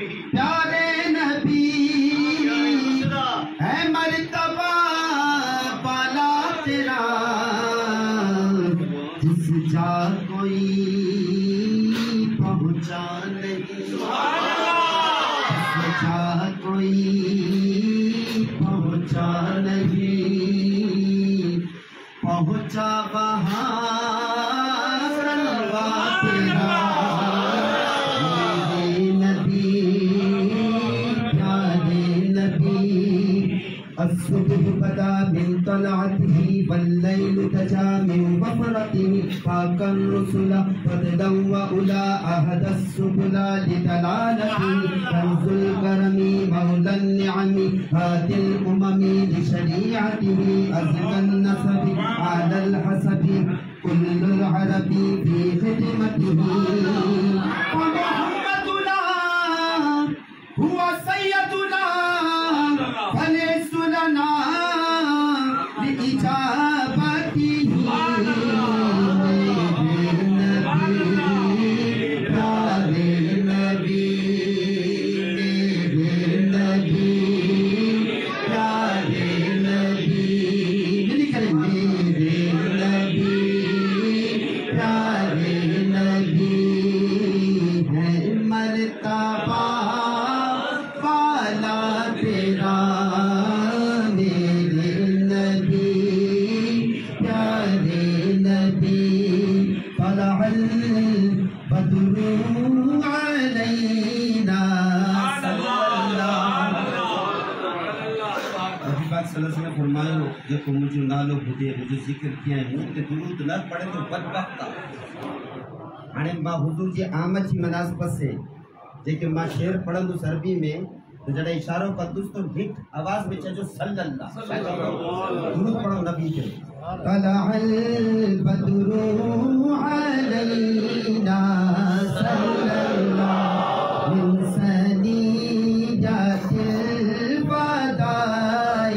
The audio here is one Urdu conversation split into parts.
پیارے نبی ہے مرتبہ بالا تیرا جس جا کوئی پہنچا نہیں جس جا کوئی پہنچا نہیں پہنچا وہاں سلوا تیرا الصبح بدا من طلعته والليل تجا من وفرته فاق الرسل فضلا وأولى أهدى السبل لدلالته كنز الكرم مولى النعم هادي الأمم لشريعته أزكى النسب على الحسب كل العرب في خدمته ومحمدنا هو سيدنا فليس لنا لإجابته دیکھو مجھے نالو بدے مجھے ذکر کیا ہے مجھے درود نہ پڑھے تو بدبختا ہانے ماں حضور جی آمد جی مناسبت سے جیکے ماں شعر پڑھن دو عربی میں تو جڑا اشاروں کا دوستو گھٹ آواز میں چاہو صلی اللہ درود پڑھو نبی کے طلع البدر علینا صلی اللہ من ثنیات الوداع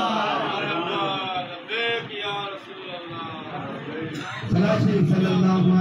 صلی اللہ